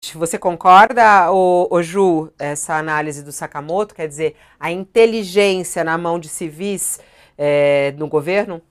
Você concorda, Ju, essa análise do Sakamoto? Quer dizer, a inteligência na mão de civis no governo?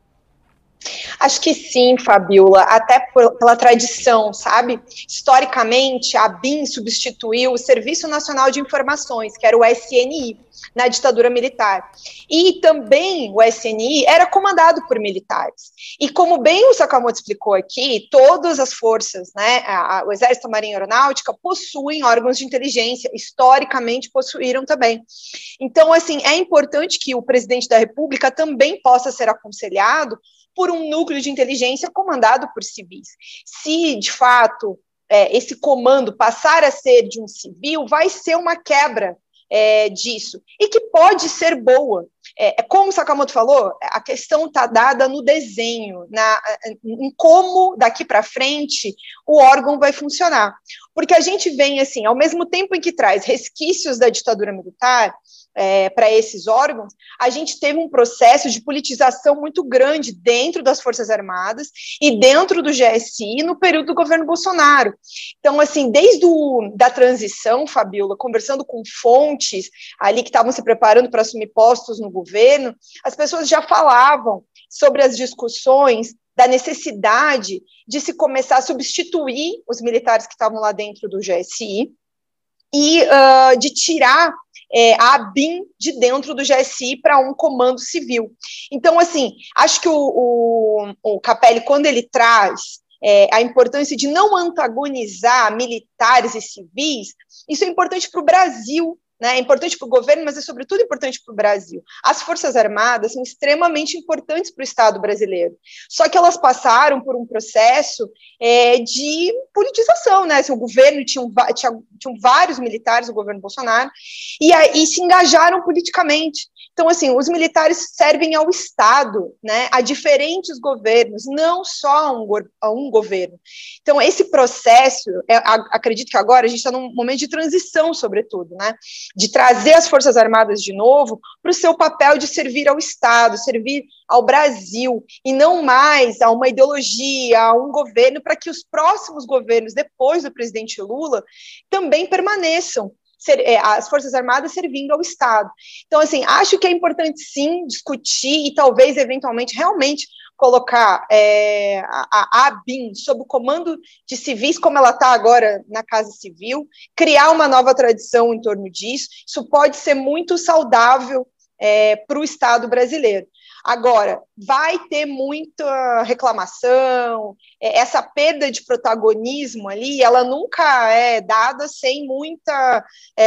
Acho que sim, Fabiola, até pela tradição, sabe? Historicamente, a BIM substituiu o Serviço Nacional de Informações, que era o SNI, na ditadura militar. E também o SNI era comandado por militares. E como bem o Sakamoto explicou aqui, todas as forças, né, o Exército, a Marinha e a Aeronáutica, possuem órgãos de inteligência, historicamente possuíram também. Então, assim, é importante que o presidente da República também possa ser aconselhado por um núcleo de inteligência comandado por civis. Se, de fato, esse comando passar a ser de um civil, vai ser uma quebra disso, e que pode ser boa. Como o Sakamoto falou, a questão está dada no desenho, em como daqui para frente o órgão vai funcionar. Porque a gente vem, assim, ao mesmo tempo em que traz resquícios da ditadura militar, para esses órgãos, a gente teve um processo de politização muito grande dentro das Forças Armadas e dentro do GSI no período do governo Bolsonaro. Então, assim, desde da transição, Fabiola, conversando com fontes ali que estavam se preparando para assumir postos no governo, as pessoas já falavam sobre as discussões da necessidade de se começar a substituir os militares que estavam lá dentro do GSI e de tirar a ABIN de dentro do GSI para um comando civil. Então, assim, acho que o Capelli, quando ele traz a importância de não antagonizar militares e civis, isso é importante para o Brasil, né? É importante para o governo, mas é sobretudo importante para o Brasil. As Forças Armadas são extremamente importantes para o Estado brasileiro, só que elas passaram por um processo de politização, né? Assim, o governo tinham vários militares, o governo Bolsonaro, e se engajaram politicamente. Então, assim, os militares servem ao Estado, né, a diferentes governos, não só a um governo. Então, esse processo, acredito que agora a gente está num momento de transição, sobretudo, né, de trazer as Forças Armadas de novo para o seu papel de servir ao Estado, servir ao Brasil, e não mais a uma ideologia, a um governo, para que os próximos governos, depois do presidente Lula, também permaneçam as Forças Armadas servindo ao Estado. Então, assim, acho que é importante, sim, discutir e talvez, eventualmente, realmente colocar a ABIN sob o comando de civis, como ela está agora na Casa Civil, criar uma nova tradição em torno disso. Isso pode ser muito saudável para o Estado brasileiro. Agora, vai ter muita reclamação, essa perda de protagonismo ali, ela nunca é dada sem muita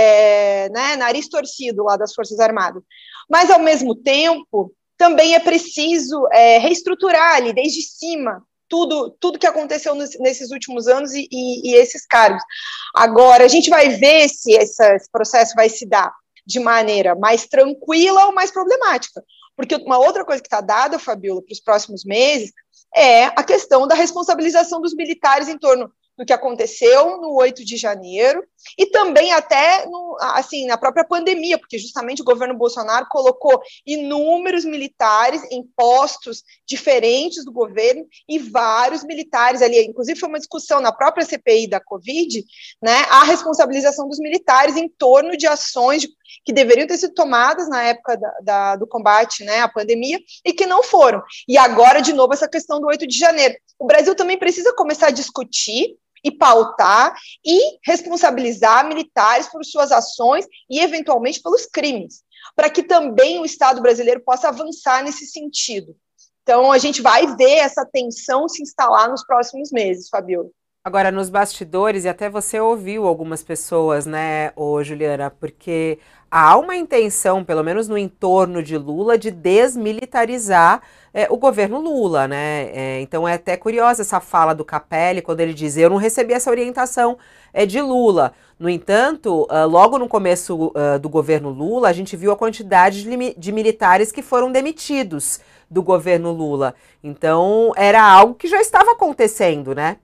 nariz torcido lá das Forças Armadas. Mas, ao mesmo tempo, também é preciso reestruturar ali, desde cima, tudo que aconteceu nesses últimos anos e esses cargos. Agora, a gente vai ver se esse processo vai se dar de maneira mais tranquila ou mais problemática. Porque uma outra coisa que está dada, Fabiola, para os próximos meses, é a questão da responsabilização dos militares em torno do que aconteceu no 8 de janeiro e também até na própria pandemia, porque justamente o governo Bolsonaro colocou inúmeros militares em postos diferentes do governo e vários militares ali, inclusive foi uma discussão na própria CPI da Covid, né, a responsabilização dos militares em torno de ações que deveriam ter sido tomadas na época do combate, né, à pandemia, e que não foram. E agora, de novo, essa questão do 8 de janeiro. O Brasil também precisa começar a discutir e pautar e responsabilizar militares por suas ações e, eventualmente, pelos crimes, para que também o Estado brasileiro possa avançar nesse sentido. Então, a gente vai ver essa tensão se instalar nos próximos meses, Fabiola. Agora, nos bastidores, e até você ouviu algumas pessoas, né, Juliana, porque há uma intenção, pelo menos no entorno de Lula, de desmilitarizar o governo Lula, né? Então é até curiosa essa fala do Capelli, quando ele diz, eu não recebi essa orientação de Lula. No entanto, logo no começo do governo Lula, a gente viu a quantidade de militares que foram demitidos do governo Lula. Então, era algo que já estava acontecendo, né?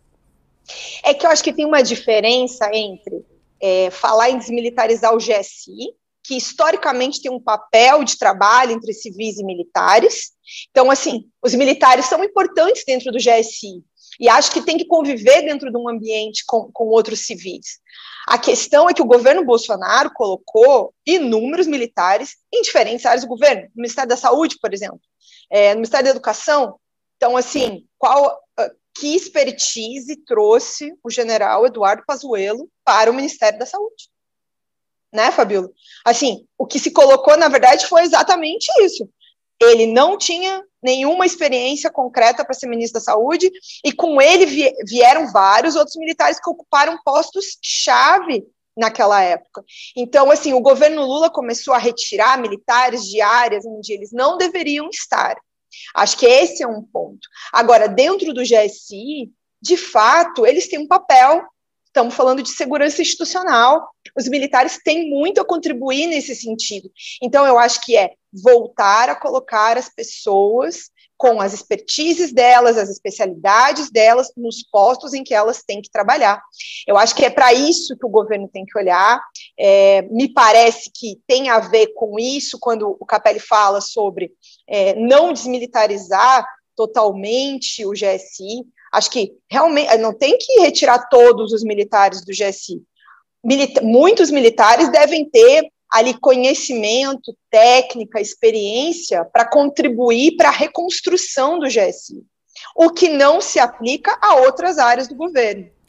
É que eu acho que tem uma diferença entre falar em desmilitarizar o GSI, que historicamente tem um papel de trabalho entre civis e militares. Então, assim, os militares são importantes dentro do GSI. e acho que tem que conviver dentro de um ambiente com outros civis. A questão é que o governo Bolsonaro colocou inúmeros militares em diferentes áreas do governo, no Ministério da Saúde, por exemplo, no Ministério da Educação. Então, assim, que expertise trouxe o general Eduardo Pazuello para o Ministério da Saúde? Né, Fabíola? Assim, o que se colocou, na verdade, foi exatamente isso. Ele não tinha nenhuma experiência concreta para ser ministro da Saúde, e com ele vieram vários outros militares que ocuparam postos-chave naquela época. Então, assim, o governo Lula começou a retirar militares de áreas onde eles não deveriam estar. Acho que esse é um ponto. Agora, dentro do GSI, de fato, eles têm um papel. Estamos falando de segurança institucional. Os militares têm muito a contribuir nesse sentido. Então, eu acho que é voltar a colocar as pessoas com as expertises delas, as especialidades delas, nos postos em que elas têm que trabalhar. Eu acho que é para isso que o governo tem que olhar. Me parece que tem a ver com isso, quando o Capelli fala sobre não desmilitarizar totalmente o GSI. Acho que realmente não tem que retirar todos os militares do GSI. Muitos militares devem ter ali conhecimento, técnica, experiência para contribuir para a reconstrução do GSI, o que não se aplica a outras áreas do governo.